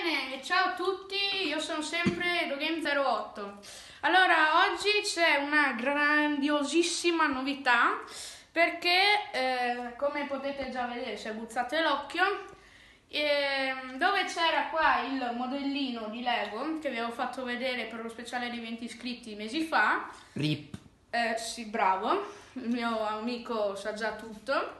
Bene, ciao a tutti, io sono sempre Dogame08. Allora, oggi c'è una grandiosissima novità perché, come potete già vedere se buzzate l'occhio, dove c'era qua il modellino di Lego che vi avevo fatto vedere per lo speciale di 20 iscritti mesi fa. RIP. Sì, bravo, il mio amico sa già tutto.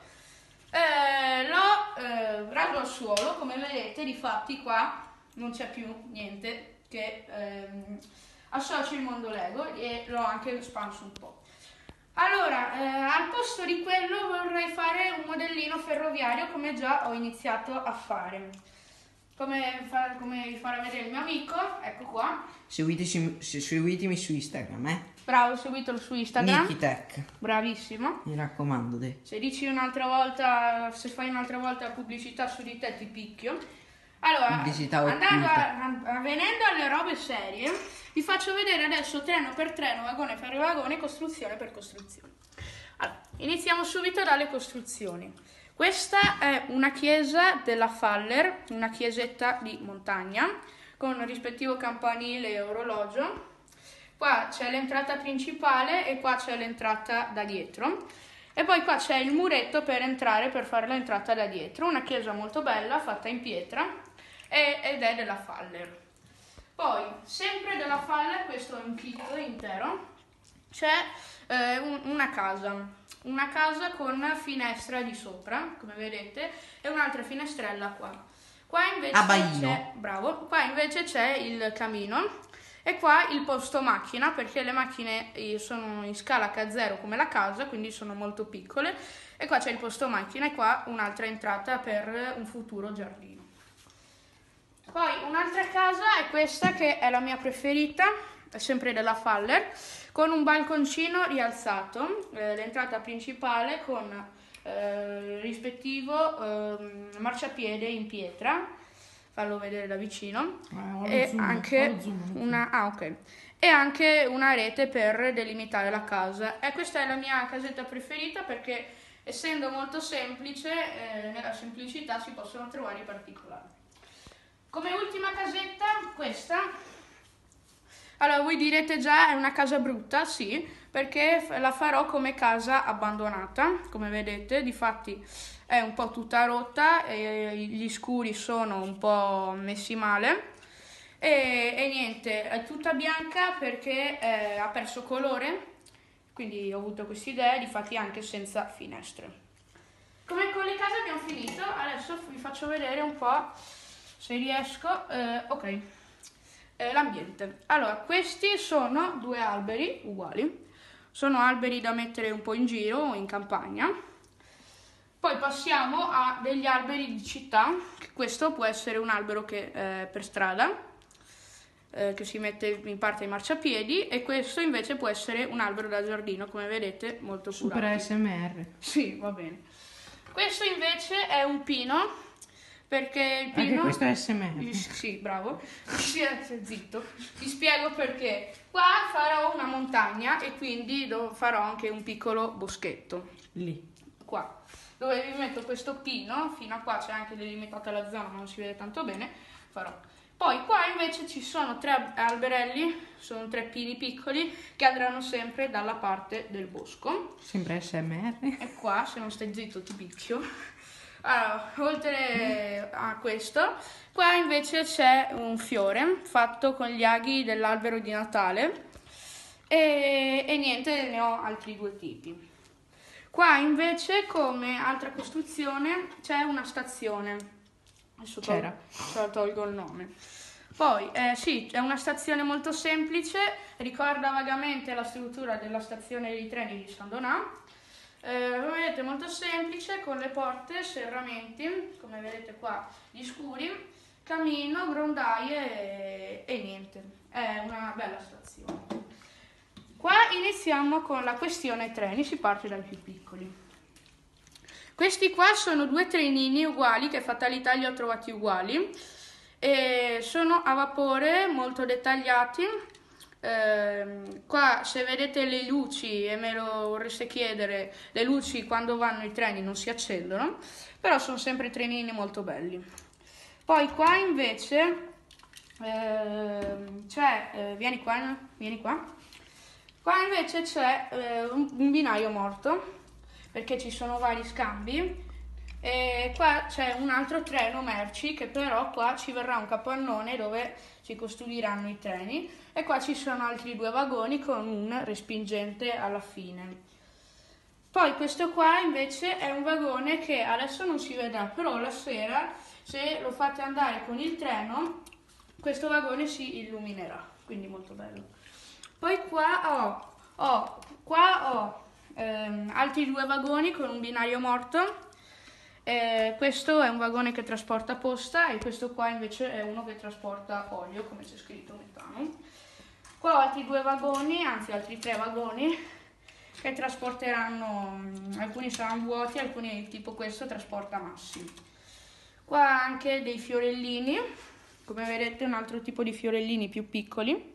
L'ho raso al suolo, come vedete, difatti qua non c'è più niente che associ il mondo Lego e l'ho anche espanso un po'. Allora, al posto di quello vorrei fare un modellino ferroviario come già ho iniziato a fare. Come vi farà vedere il mio amico, ecco qua. Seguitemi su Instagram, Bravo, seguitelo su Instagram. Nikitech. Bravissimo. Mi raccomando, te. Se dici un'altra volta, se fai un'altra volta pubblicità su di te ti picchio. Allora, venendo alle robe serie, vi faccio vedere adesso treno per treno, vagone per vagone, costruzione per costruzione. Allora, iniziamo subito dalle costruzioni. Questa è una chiesa della Faller, una chiesetta di montagna, con rispettivo campanile e orologio. Qua c'è l'entrata principale e qua c'è l'entrata da dietro. E poi qua c'è il muretto per entrare, per fare l'entrata da dietro. Una chiesa molto bella, fatta in pietra, ed è della Faller. Poi, sempre della Faller, questo è un kit intero, c'è una casa con finestra di sopra, come vedete, e un'altra finestrella qua. Qua invece c'è il camino e qua il posto macchina, perché le macchine sono in scala K0 come la casa, quindi sono molto piccole, e qua c'è il posto macchina e qua un'altra entrata per un futuro giardino. Poi un'altra casa è questa, che è la mia preferita, è sempre della Faller, con un balconcino rialzato, l'entrata principale con rispettivo marciapiede in pietra, fallo vedere da vicino, e anche una rete per delimitare la casa. E questa è la mia casetta preferita perché, essendo molto semplice, nella semplicità si possono trovare i particolari. Come ultima casetta, questa. Allora, voi direte già è una casa brutta, sì, perché la farò come casa abbandonata, come vedete, difatti è un po' tutta rotta e gli scuri sono un po' messi male e niente, è tutta bianca perché ha perso colore, quindi ho avuto questa idea, difatti anche senza finestre. Come con le case abbiamo finito, adesso vi faccio vedere un po', se riesco, l'ambiente. Allora, questi sono due alberi uguali, sono alberi da mettere un po' in giro o in campagna. Poi passiamo a degli alberi di città, questo può essere un albero che per strada, che si mette in parte ai marciapiedi, e questo invece può essere un albero da giardino, come vedete, molto curato. Super ASMR. Sì, va bene. Questo invece è un pino, perché il pino... Anche questo è ASMR. Sì, bravo. Zitto. Ti spiego perché. Qua farò una montagna e quindi farò anche un piccolo boschetto. Lì. Qua. Dove vi metto questo pino, fino a qua c'è anche delimitata la zona, ma non si vede tanto bene, farò. Poi qua invece ci sono 3 alberelli, sono 3 pini piccoli che andranno sempre dalla parte del bosco. Sempre ASMR. E qua, se non stai zitto ti picchio. Allora, oltre a questo, qua invece c'è un fiore fatto con gli aghi dell'albero di Natale e niente, ne ho altri 2 tipi. Qua invece, come altra costruzione, c'è una stazione. Adesso tolgo il nome. Poi, sì, è una stazione molto semplice, ricorda vagamente la struttura della stazione dei treni di San Donà. Come vedete, molto semplice, con le porte, serramenti, come vedete qua, gli scuri, camino, grondaie e niente. È una bella stazione. Qua iniziamo con la questione treni, si parte dai più piccoli. Questi qua sono 2 trenini uguali che Fatalità li ho trovati uguali e sono a vapore, molto dettagliati. Qua se vedete le luci, e me lo vorreste chiedere, le luci quando vanno i treni non si accendono, però sono sempre trenini molto belli. Poi qua invece Vieni qua, vieni qua. Qua invece c'è un binario morto, perché ci sono vari scambi. E qua c'è un altro treno merci, che però qua ci verrà un capannone dove si costruiranno i treni. E qua ci sono altri 2 vagoni con un respingente alla fine. Poi questo qua invece è un vagone che adesso non si vedrà, però la sera, se lo fate andare con il treno, questo vagone si illuminerà, quindi molto bello. Poi qua ho altri 2 vagoni con un binario morto. Questo è un vagone che trasporta posta e questo qua invece è uno che trasporta olio, come c'è scritto metano. Qua ho altri 2 vagoni, anzi altri 3 vagoni che trasporteranno, alcuni saranno vuoti, alcuni tipo questo trasporta massi. Qua anche dei fiorellini, come vedete un altro tipo di fiorellini più piccoli.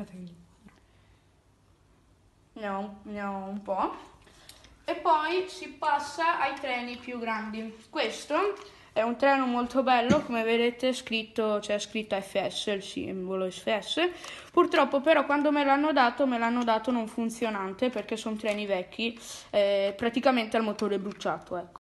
Ne ho un po'. E poi si passa ai treni più grandi. Questo è un treno molto bello, come vedete c'è scritto FS, il simbolo FS. Purtroppo però quando me l'hanno dato non funzionante, perché sono treni vecchi, praticamente al motore bruciato, ecco.